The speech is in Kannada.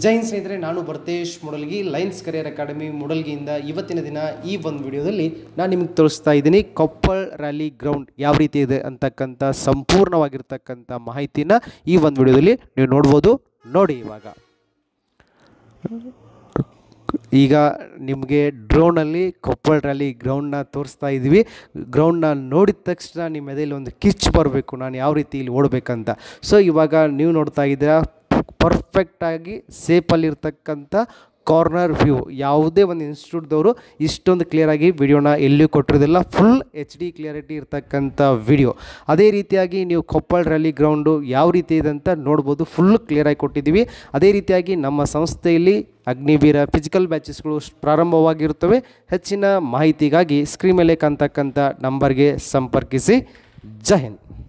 ಜೈ ಹಿಂದ್ ಸ್ನೇಹಿತರೆ, ನಾನು Bharatesh Mudalgi, Lions Career Academy ಮೂಡಲ್ಗಿಯಿಂದ ಇವತ್ತಿನ ದಿನ ಈ ಒಂದು ವಿಡಿಯೋದಲ್ಲಿ ನಾನು ನಿಮಗೆ ತೋರಿಸ್ತಾ ಇದ್ದೀನಿ ಕೊಪ್ಪಳ ರ್ಯಾಲಿ ಗ್ರೌಂಡ್ ಯಾವ ರೀತಿ ಇದೆ ಅಂತಕ್ಕಂಥ ಸಂಪೂರ್ಣವಾಗಿರ್ತಕ್ಕಂಥ ಮಾಹಿತಿನ ಈ ಒಂದು ವಿಡಿಯೋದಲ್ಲಿ ನೀವು ನೋಡ್ಬೋದು. ನೋಡಿ, ಈಗ ನಿಮಗೆ ಡ್ರೋನಲ್ಲಿ ಕೊಪ್ಪಳ ರ್ಯಾಲಿ ಗ್ರೌಂಡ್ನ ತೋರಿಸ್ತಾ ಇದ್ದೀವಿ. ಗ್ರೌಂಡ್ನ ನೋಡಿದ ತಕ್ಷಣ ನಿಮ್ಮ ಎದೆಯಲ್ಲಿ ಒಂದು ಕಿಚ್ಚು ಬರಬೇಕು, ನಾನು ಯಾವ ರೀತಿ ಇಲ್ಲಿ ಓಡಬೇಕಂತ. ಸೊ ಇವಾಗ ನೀವು ನೋಡ್ತಾ ಇದ್ದೀರಾ ಪರ್ಫೆಕ್ಟಾಗಿ ಸೇಫಲ್ಲಿರ್ತಕ್ಕಂಥ ಕಾರ್ನರ್ ವ್ಯೂ. ಯಾವುದೇ ಒಂದು ಇನ್ಸ್ಟಿಟ್ಯೂಟ್ದವರು ಇಷ್ಟೊಂದು ಕ್ಲಿಯರಾಗಿ ವಿಡಿಯೋನ ಎಲ್ಲಿಯೂ ಕೊಟ್ಟಿರೋದಿಲ್ಲ. ಫುಲ್ HD ಕ್ಲಿಯರಿಟಿ ಇರ್ತಕ್ಕಂಥ ವಿಡಿಯೋ. ಅದೇ ರೀತಿಯಾಗಿ ನೀವು ಕೊಪ್ಪಳ ರ್ಯಾಲಿ ಗ್ರೌಂಡು ಯಾವ ರೀತಿ ಇದೆ ಅಂತ ನೋಡ್ಬೋದು. ಫುಲ್ ಕ್ಲಿಯರಾಗಿ ಕೊಟ್ಟಿದ್ದೀವಿ. ಅದೇ ರೀತಿಯಾಗಿ ನಮ್ಮ ಸಂಸ್ಥೆಯಲ್ಲಿ ಅಗ್ನಿವೀರ ಫಿಸಿಕಲ್ ಬ್ಯಾಚಸ್ಗಳು ಪ್ರಾರಂಭವಾಗಿರುತ್ತವೆ. ಹೆಚ್ಚಿನ ಮಾಹಿತಿಗಾಗಿ ಸ್ಕ್ರೀನ್ ಮೇಲೆ ಕಾಣ್ತಕ್ಕಂಥ ನಂಬರ್ಗೆ ಸಂಪರ್ಕಿಸಿ. ಜೈ ಹಿಂದ್.